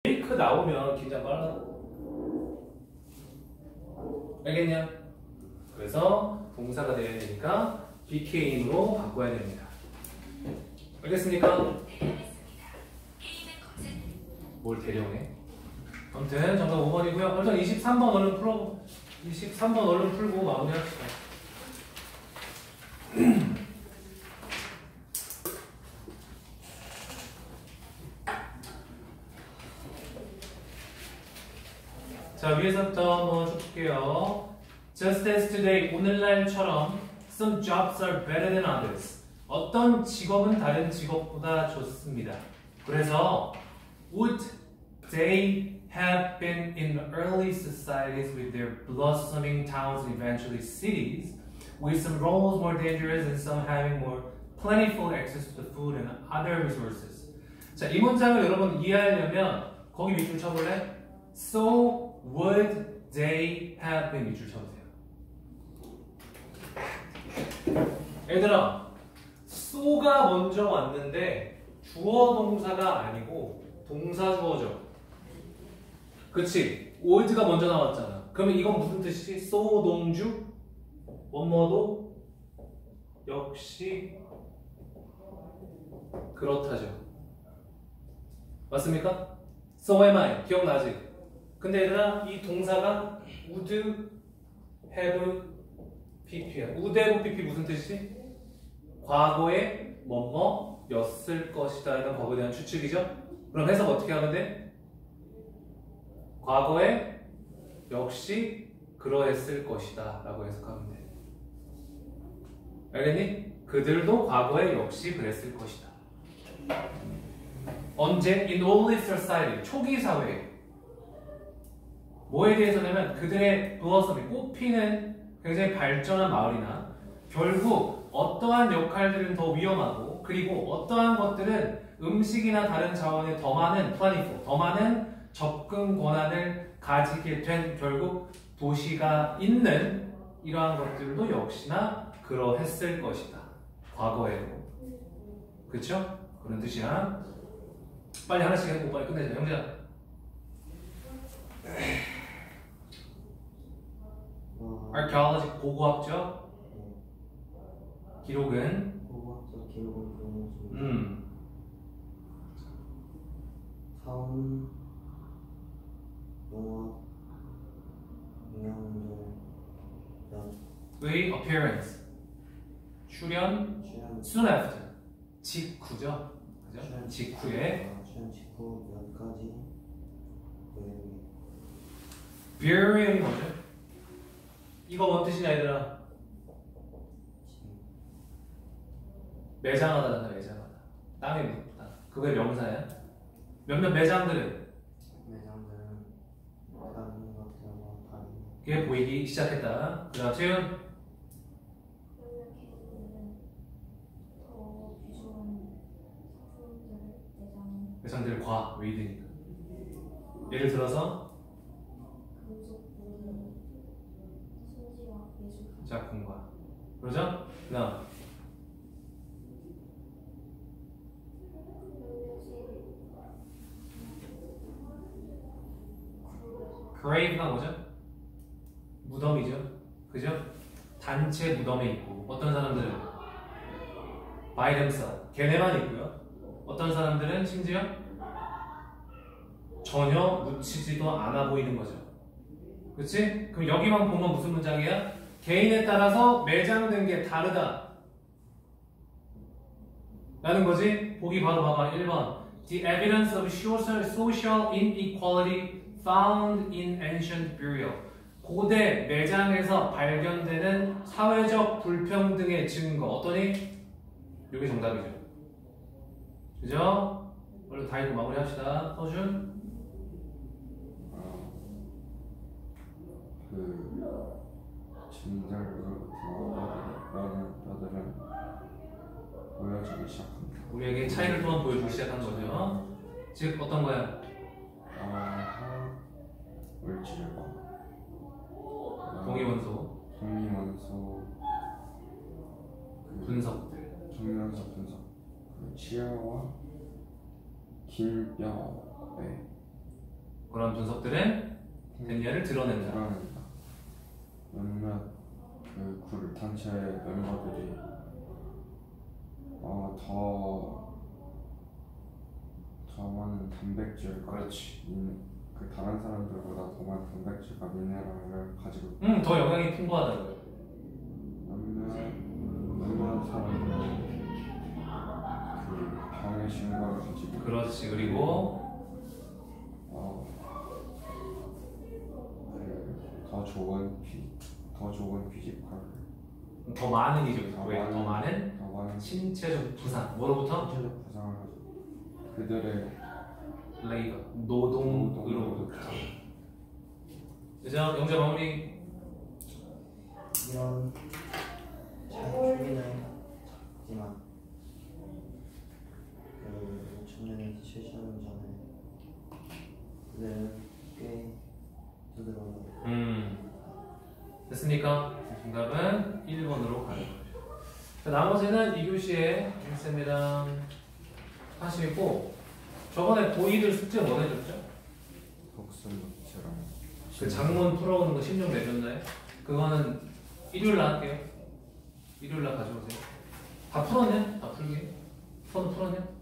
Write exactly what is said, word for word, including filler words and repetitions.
make 나오면 긴장 빨라고. 알겠냐? 그래서 동사가 되어야 되니까 비케임으로 바꿔야 됩니다. 알겠습니까? 뭘 대령해? 아무튼 정답 오 번이고요. 일단 이십삼 번 얼른 풀어. 이십삼 번 얼른 풀고 마무리합시다. 자, 위에서부터 한번 쭉 볼게요. Just as today, 오늘날처럼 some jobs are better than others. 어떤 직업은 다른 직업보다 좋습니다. 그래서 would they have been in early societies with their blossoming towns and eventually cities, with some roles more dangerous and some having more plentiful access to food and other resources. 자, 이 문장을 여러분 이해하려면 거기 밑줄 쳐볼래? So would they have been 밑줄 쳐보세요. 얘들아, so가 먼저 왔는데 주어 동사가 아니고 동사 주어죠. 그치? would가 먼저 나왔잖아. 그러면 이건 무슨 뜻이지? so 동주 원모도 역시 그렇다죠. 맞습니까? so am I. 기억나지? 근데 얘들아, 이 동사가 would have pp야. would have pp 무슨 뜻이지? 과거에 뭐뭐였을 것이다 라는 거기에 대한 추측이죠. 그럼 해석 어떻게 하면 돼? 과거에 역시 그러했을 것이다 라고 해석하면 돼. 알겠니? 그들도 과거에 역시 그랬을 것이다. 언제? In early society, 초기 사회에. 뭐에 대해서냐면 그들의 블러썸이 꽃피는 굉장히 발전한 마을이나 결국 어떠한 역할들은 더 위험하고 그리고 어떠한 것들은 음식이나 다른 자원에 더 많은 플라니포, 더 많은 접근 권한을 가지게 된 결국 도시가 있는 이러한 것들도 역시나 그러했을 것이다. 과거에도. 그쵸? 그런 뜻이야. 빨리 하나씩 해보고 빨리 끝내자. 형제야. archaeology 고고학적 기록은 고고학적 기록은 보여주고 음. 사원 농업 영양종 의 appearance 출현 출연 soon after 직후죠. 그죠? 출연 직후에 아, 출연 직후 몇 가지 보여주기 burial이 뭐죠? 이거 뭔 뜻이냐 얘들아? 매장하다잖아. 매장하다. 땅에 묻다. 그게 명사야. 몇몇 매장들은 매장들은 다른 것들과 다른 그게 보이기 시작했다. 그 다음 채윤 매장들과 웨이드니까. 예를 들어서 작품과 그러죠? 그 다음 grave가 뭐죠? 무덤이죠. 그죠? 단체 무덤에 있고 어떤 사람들은 by themselves 걔네만 있고요. 어떤 사람들은 심지어 전혀 묻히지도 않아 보이는 거죠. 그치? 그럼 여기만 보면 무슨 문장이야? 개인에 따라서 매장된 게 다르다 라는 거지. 보기 바로 봐봐. 일 번 The evidence of social inequality found in ancient burial. 고대 매장에서 발견되는 사회적 불평등의 증거. 어떠니? 이게 정답이죠. 그죠? 얼른 다 읽고 마무리합시다. 서준. 그 진달로 뼈들은 보여주기 시작합니다. 우리에게 차이를 또한 보여주기 시작한 거죠. 즉 어떤 거야? 화학 물질과 동위원소 동위원소 그 분석들 정면서 분석 그 치아와 긴 뼈의 그런 분석들은 됐냐를 드러낸다. 드러낸다. 몇몇 그 굴 단체 멤버들이 어, 더, 더 많은 단백질과 그렇지. 민, 그 다른 사람들보다 더 많은 단백질과 미네랄을 가지고 있고 음, 더 영양이 풍부하다고요. 몇몇 몇몇 사람들은 그 병의 신과를 가지고 있고 그렇지. 그리고 어, 그, 더 좋은 피, 더 좋은 피지컬, 더 많은 이죠. 더 왜? 더 많은 더 많은 신체적 부상. 뭐로부터? 신체적 부상을 가지고 그들의 레이버. 노동으로부터. 그죠? 영재 마무리. 이런 잘 초기는 작지만 그 오천 년에서 칠천 년 전에 그들은 꽤 두드러워요. 음. 됐습니까? 정답은 일 번으로 가는 거죠. 자, 나머지는 이 교시에 쌤이랑 하시고 저번에 고이들 숙제 뭐 해줬죠? 독서 노트랑 그 장문 풀어오는 거 신용 내줬나요? 그거는 일요일날 할게요. 일요일날 가져오세요. 다 풀었냐? 다 풀게? 폰 풀었냐?